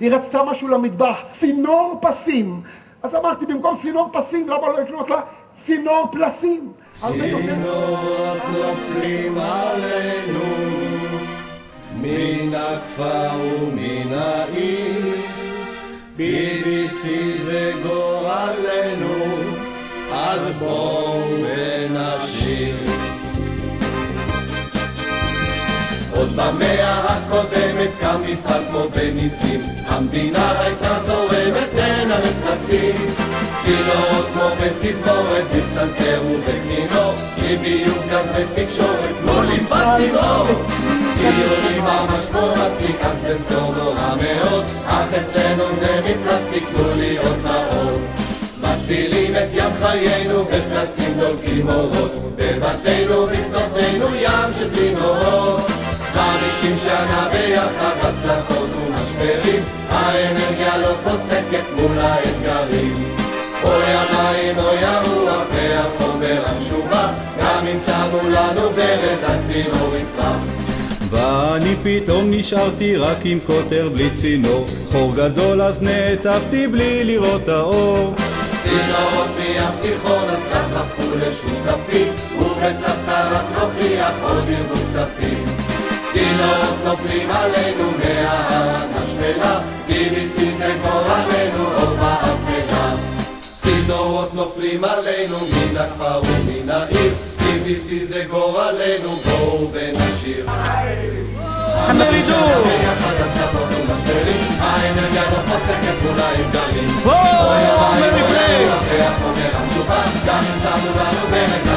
היא רצתה משהו למטבח, צינור פסים. אז אמרתי, במקום צינור פסים, למה לא לקנות לה צינור פלסים? צינורות נופלים עלינו מן הכפר ומן העיר, BBC זה גורלנו, אז בואו ונשיר. עוד במאה הקודמת קם מפעל כמו בניסים, המדינה הייתה זורמת הנה לפנסים, צינורות כמו בתזמורת, בפסנתר ובכינור, מביוב גז ותקשורת, מוליפת צינור. ציונים ממש כמו מסליק, אסבסטור נורא מאוד, אך אצלנו זה מפלסטיק, תנו לי עוד נאות. מצילים את ים חיינו, בפלסים דולקים אורות, בבתינו, בשדותינו, ים של צינורות. 50 שנה ביחד, הצלחות ומשברים, האנרגיה לא פוסקת מול האתגרים. אוי המים, אוי הרוח והחומר המשובח, גם אם שמו לנו ברז, הצינור יפרח. ואני פתאום נשארתי רק עם קוטר בלי צינור, חור גדול אז נעטפתי בלי לראות האור. צינורות מים תיכון אז כך הפכו לשותפים, ובצוותא רק נוכיח עוד ירבו כספים. צינורות נופלים עלינו מההר השפלה, BBC זה גורלנו אור באפלה. צינורות נופלים עלינו מן הכפר ומן העיר, BBC זה גורלנו, בואו ונשיר. המרידור! האנרגיה לא פוסקת מול האתגרים. אוי, מרי פלקס! החומר המשובח, גם אם שמו לנו ברז,